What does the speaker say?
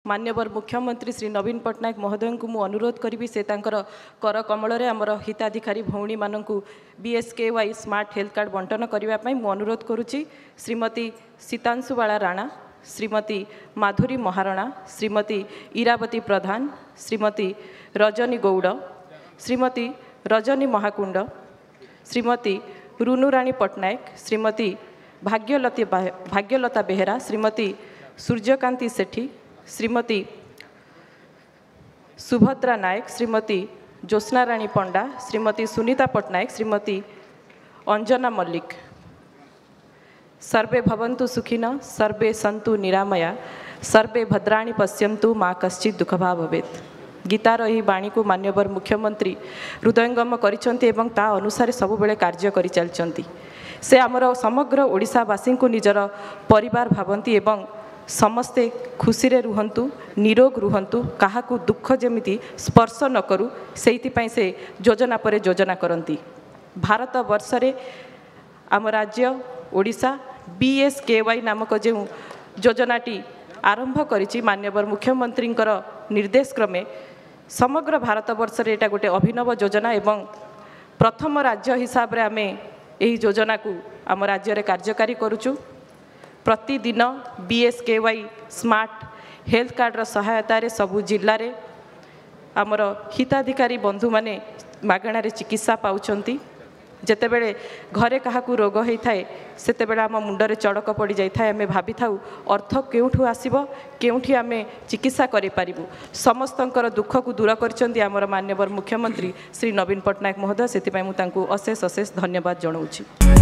माननीय मुख्यमंत्री श्री नवीन पट्टनायक महोदय को मु अनुरोध करी से कर कमल आमर हिताधिकारी भौणी मानू BSKY स्मार्ट हेल्थ कार्ड बंटन करने मु अनुरोध करुच्ची। श्रीमती सीतांशुबाला राणा, श्रीमती माधुरी महारणा, श्रीमती इरावती प्रधान, श्रीमती रजनी गौड़, श्रीमती रजनी महाकुंड, श्रीमती रुनुराणी पट्टनायक, श्रीमती भाग्यलता बेहेरा, श्रीमती सूर्यकांति सेठी, श्रीमती सुभद्रा नायक, श्रीमती ज्योत्स्ना राणी पंडा, श्रीमती सुनीता पट्टनायक, श्रीमती अंजना मल्लिक। सर्वे भवन्तु सुखिनः, सर्वे सन्तु निरामया, सर्वे भद्राणि पश्यन्तु मा कश्चित् दुःखभाग् भवेत्। गीतार यही बाणी को माननीय मुख्यमंत्री हृदयंगम करिसेंती एवं ता अनुसार सबुबले कार्य करि चलचंती। से आमर समग्र ओडिशावासी को निजर परिवार भावती एवं समस्ते खुशी रे रुहंतु, निरोग रुहंतु, काहाकू दुख जेमिति स्पर्श न करू से योजना पर योजना करती। भारत वर्ष रे आम राज्य ओडिशा BSKY नामक जो योजनाटी आरंभ करिछि माननीय मुख्यमंत्री निर्देश क्रमे समग्र भारत वर्ष रे एटा गोटे अभिनव योजना एवं प्रथम राज्य हिसाब रे आमे एही योजना को आम राज्य रे कार्यकारी करूछु। प्रतिदिन BSKY स्मार्ट हेल्थ कार्ड रो सहायता रे सबु जिल्ला रे आमर हिताधिकारी बंधु माने मागणा रे चिकित्सा पाउछंती। जेतेबेले घरे काहाकू रोग होता है सेतेबेले आम मुंडरे चड़क पड़ जाए आम भाभी था अर्थ केउठू आसीबो केउठी आमे चिकित्सा करि पारिबु। समस्तंकर दुख को दूर करचंती आमर माननीय मुख्यमंत्री श्री नवीन पट्टनायक महोदय। सेति पई मु तांकू अशेष अशेष धन्यवाद जणाउछि।